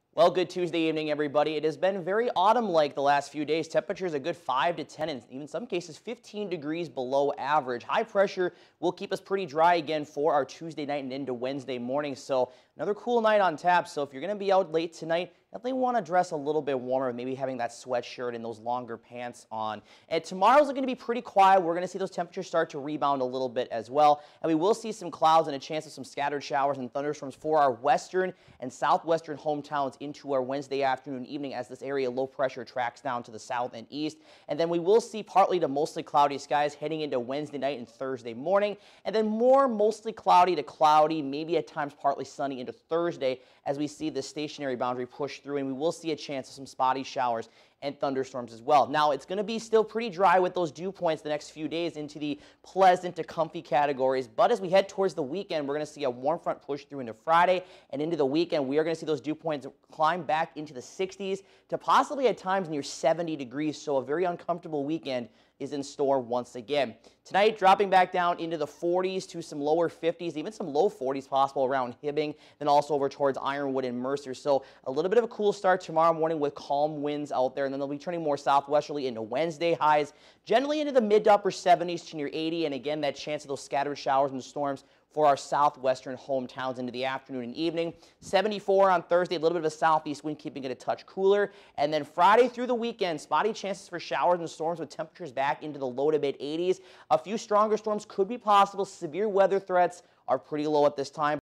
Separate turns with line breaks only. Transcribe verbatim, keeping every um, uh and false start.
Well, good Tuesday evening, everybody. It has been very autumn-like the last few days. Temperatures a good five to ten, and even in some cases fifteen degrees below average. High pressure will keep us pretty dry again for our Tuesday night and into Wednesday morning. So another cool night on tap. So if you're going to be out late tonight, definitely want to dress a little bit warmer, maybe having that sweatshirt and those longer pants on. And tomorrow's going to be pretty quiet. We're going to see those temperatures start to rebound a little bit as well. And we will see some clouds and a chance of some scattered showers and thunderstorms for our western and southwestern hometowns into our Wednesday afternoon, evening as this area low pressure tracks down to the south and east. And then we will see partly to mostly cloudy skies heading into Wednesday night and Thursday morning. And then more mostly cloudy to cloudy, maybe at times partly sunny into Thursday as we see the stationary boundary push through, and we will see a chance of some spotty showers and thunderstorms as well. Now, it's going to be still pretty dry with those dew points the next few days into the pleasant to comfy categories, but as we head towards the weekend, we're going to see a warm front push through into Friday, and into the weekend, we are going to see those dew points climb back into the sixties to possibly at times near seventy degrees, so a very uncomfortable weekend is in store once again. Tonight, dropping back down into the forties to some lower fifties, even some low forties possible around Hibbing, then also over towards Ironwood and Mercer. So a little bit of a cool start tomorrow morning with calm winds out there, and then they'll be turning more southwesterly into Wednesday highs, generally into the mid to upper seventies to near eighty, and again, that chance of those scattered showers and storms for our southwestern hometowns into the afternoon and evening. seventy-four on Thursday, a little bit of a southeast wind keeping it a touch cooler. And then Friday through the weekend, spotty chances for showers and storms with temperatures back into the low to mid eighties. A few stronger storms could be possible. Severe weather threats are pretty low at this time.